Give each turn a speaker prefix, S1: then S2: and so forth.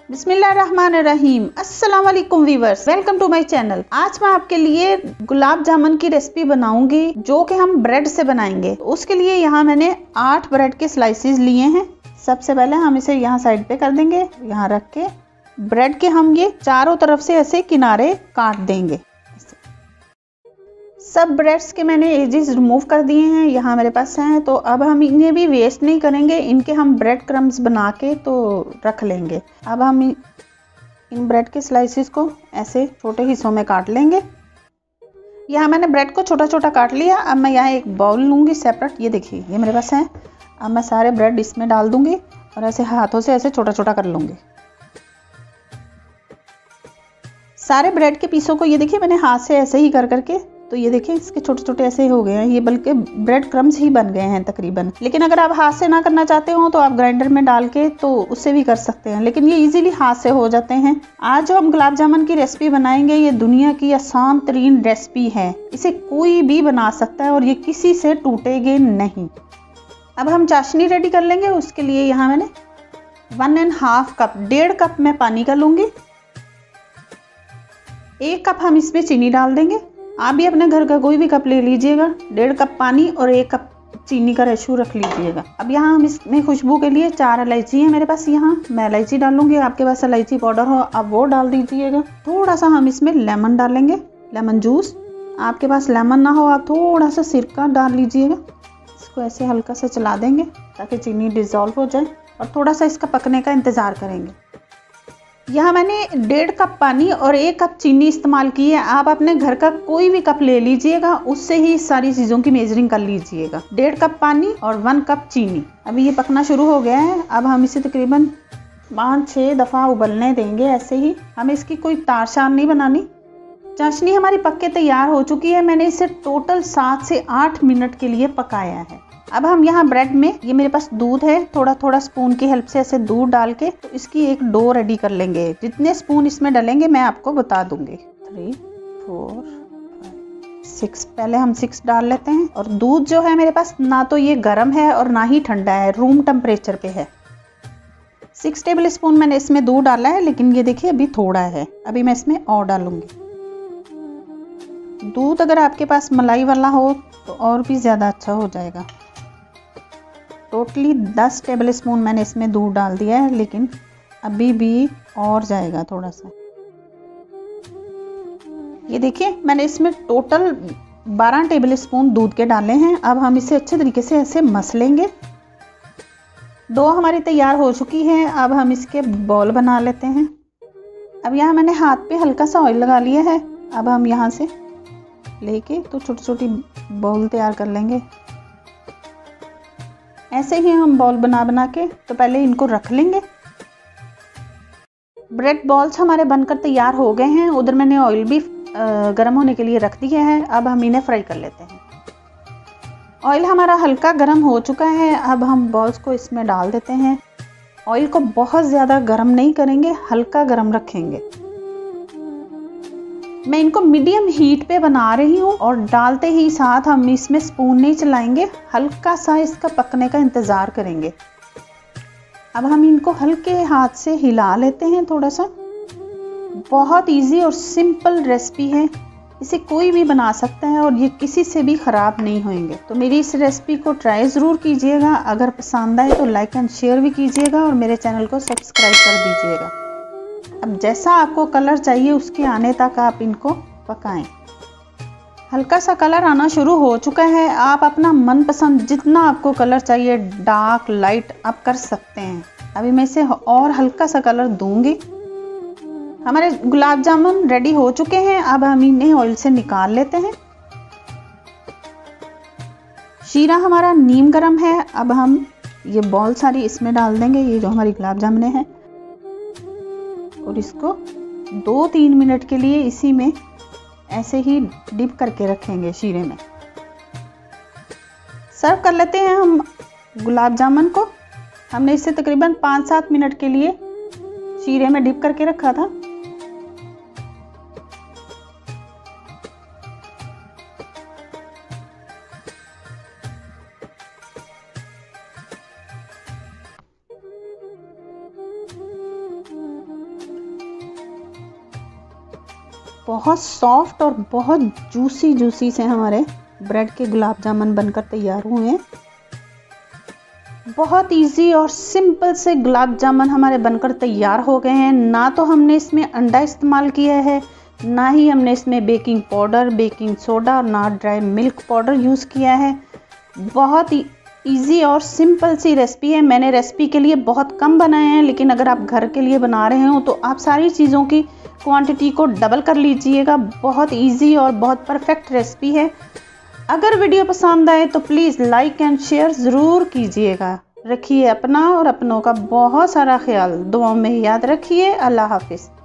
S1: बिस्मिल्लाहिर्रहमानिर्रहीम। अस्सलाम वालेकुम viewers, welcome to my channel. आज मैं आपके लिए गुलाब जामुन की रेसिपी बनाऊंगी जो कि हम ब्रेड से बनाएंगे। उसके लिए यहाँ मैंने 8 ब्रेड के स्लाइसेस लिए हैं। सबसे पहले हम इसे यहाँ साइड पे कर देंगे। यहाँ रख के ब्रेड के हम ये चारों तरफ से ऐसे किनारे काट देंगे। सब ब्रेड्स के मैंने एजेस रिमूव कर दिए हैं, यहाँ मेरे पास हैं। तो अब हम इन्हें भी वेस्ट नहीं करेंगे, इनके हम ब्रेड क्रम्स बना के तो रख लेंगे। अब हम इन ब्रेड के स्लाइसेस को ऐसे छोटे हिस्सों में काट लेंगे। यहाँ मैंने ब्रेड को छोटा छोटा काट लिया। अब मैं यहाँ एक बाउल लूँगी सेपरेट। ये देखिए, ये मेरे पास है। अब मैं सारे ब्रेड इसमें डाल दूँगी और ऐसे हाथों से ऐसे छोटा छोटा कर लूँगी। सारे ब्रेड के पीसों को ये देखिए मैंने हाथ से ऐसे ही कर करके, तो ये देखिए इसके छोटे छोटे ऐसे हो गए हैं। ये बल्कि ब्रेड क्रम्स ही बन गए हैं तकरीबन। लेकिन अगर आप हाथ से ना करना चाहते हो तो आप ग्राइंडर में डाल के तो उससे भी कर सकते हैं, लेकिन ये इजीली हाथ से हो जाते हैं। आज जो हम गुलाब जामुन की रेसिपी बनाएंगे ये दुनिया की आसान तरीन रेसिपी है। इसे कोई भी बना सकता है और ये किसी से टूटेगे नहीं। अब हम चाशनी रेडी कर लेंगे। उसके लिए यहाँ मैंने 1.5 कप, 1.5 कप मैं पानी का लूँगी। 1 कप हम इसमें चीनी डाल देंगे। आप भी अपने घर का कोई भी कप ले लीजिएगा। 1.5 कप पानी और 1 कप चीनी का रेशो रख लीजिएगा। अब यहाँ हम इसमें खुशबू के लिए 4 इलायची है मेरे पास। यहाँ मैं इलायची डालूंगी, आपके पास इलायची पाउडर हो आप वो डाल दीजिएगा। थोड़ा सा हम इसमें लेमन डालेंगे, लेमन जूस। आपके पास लेमन ना हो आप थोड़ा सा सिरका डाल लीजिएगा। इसको ऐसे हल्का सा चला देंगे ताकि चीनी डिजॉल्व हो जाए और थोड़ा सा इसका पकने का इंतज़ार करेंगे। यहाँ मैंने 1.5 कप पानी और 1 कप चीनी इस्तेमाल की है। आप अपने घर का कोई भी कप ले लीजिएगा, उससे ही सारी चीज़ों की मेजरिंग कर लीजिएगा। 1.5 कप पानी और 1 कप चीनी। अभी ये पकना शुरू हो गया है। अब हम इसे तकरीबन 5-6 दफ़ा उबलने देंगे। ऐसे ही हमें इसकी कोई तार शार नहीं बनानी। चाशनी हमारी पक के तैयार हो चुकी है। मैंने इसे टोटल 7 से 8 मिनट के लिए पकाया है। अब हम यहाँ ब्रेड में, ये मेरे पास दूध है, थोड़ा थोड़ा स्पून की हेल्प से ऐसे दूध डाल के तो इसकी एक डो रेडी कर लेंगे। जितने स्पून इसमें डालेंगे मैं आपको बता दूंगी। 3, 4, 5, 6। पहले हम 6 डाल लेते हैं। और दूध जो है मेरे पास ना तो ये गर्म है और ना ही ठंडा है, रूम टेम्परेचर पे है। 6 टेबल स्पून मैंने इसमें दूध डाला है, लेकिन ये देखिए अभी थोड़ा है। अभी मैं इसमें और डालूंगी दूध। अगर आपके पास मलाई वाला हो तो और भी ज़्यादा अच्छा हो जाएगा। टोटली 10 टेबल स्पून मैंने इसमें दूध डाल दिया है, लेकिन अभी भी और जाएगा थोड़ा सा। ये देखिए मैंने इसमें टोटल 12 टेबल स्पून दूध के डाले हैं। अब हम इसे अच्छे तरीके से ऐसे मस लेंगे। डो हमारी तैयार हो चुकी है। अब हम इसके बॉल बना लेते हैं। अब यहाँ मैंने हाथ पे हल्का सा ऑयल लगा लिया है। अब हम यहाँ से लेके तो छोटी छोटी बॉल तैयार कर लेंगे। ऐसे ही हम बॉल बना बना के तो पहले इनको रख लेंगे। ब्रेड बॉल्स हमारे बनकर तैयार हो गए हैं। उधर मैंने ऑयल भी गर्म होने के लिए रख दिया है। अब हम इन्हें फ्राई कर लेते हैं। ऑयल हमारा हल्का गर्म हो चुका है। अब हम बॉल्स को इसमें डाल देते हैं। ऑयल को बहुत ज़्यादा गर्म नहीं करेंगे, हल्का गर्म रखेंगे। मैं इनको मीडियम हीट पे बना रही हूँ और डालते ही साथ हम इसमें स्पून नहीं चलाएंगे, हल्का सा इसका पकने का इंतज़ार करेंगे। अब हम इनको हल्के हाथ से हिला लेते हैं थोड़ा सा। बहुत इजी और सिंपल रेसिपी है, इसे कोई भी बना सकता है और ये किसी से भी ख़राब नहीं होंगे। तो मेरी इस रेसिपी को ट्राई ज़रूर कीजिएगा। अगर पसंद आए तो लाइक एंड शेयर भी कीजिएगा और मेरे चैनल को सब्सक्राइब कर दीजिएगा। अब जैसा आपको कलर चाहिए उसके आने तक आप इनको पकाएं। हल्का सा कलर आना शुरू हो चुका है। आप अपना मनपसंद जितना आपको कलर चाहिए, डार्क लाइट, आप कर सकते हैं। अभी मैं इसे और हल्का सा कलर दूंगी। हमारे गुलाब जामुन रेडी हो चुके हैं। अब हम इन्हें ऑयल से निकाल लेते हैं। शीरा हमारा नीम गरम है। अब हम ये बॉल सारी इसमें डाल देंगे, ये जो हमारी गुलाब जामुने हैं, और इसको 2-3 मिनट के लिए इसी में ऐसे ही डिप करके रखेंगे शीरे में। सर्व कर लेते हैं हम गुलाब जामुन को। हमने इसे तकरीबन 5-7 मिनट के लिए शीरे में डिप करके रखा था। बहुत सॉफ्ट और बहुत जूसी जूसी से हमारे ब्रेड के गुलाब जामुन बनकर तैयार हुए हैं। बहुत इजी और सिंपल से गुलाब जामुन हमारे बनकर तैयार हो गए हैं। ना तो हमने इसमें अंडा इस्तेमाल किया है, ना ही हमने इसमें बेकिंग पाउडर, बेकिंग सोडा और ना ड्राई मिल्क पाउडर यूज़ किया है। बहुत ही इजी और सिंपल सी रेसिपी है। मैंने रेसिपी के लिए बहुत कम बनाए हैं, लेकिन अगर आप घर के लिए बना रहे हो तो आप सारी चीज़ों की क्वांटिटी को डबल कर लीजिएगा। बहुत इजी और बहुत परफेक्ट रेसिपी है। अगर वीडियो पसंद आए तो प्लीज़ लाइक एंड शेयर ज़रूर कीजिएगा। रखिए अपना और अपनों का बहुत सारा ख्याल। दुआओं में याद रखिए। अल्लाह हाफिज़।